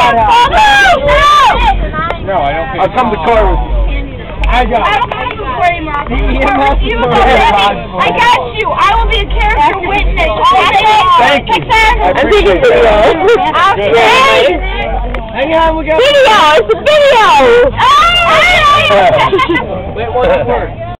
No, I don't think I'll come to court with you. I got it. I got you. I will be a character witness. Thank you. I I'm appreciate video. that. Okay. Hang on, we got Video. It's a video. Wait, one more.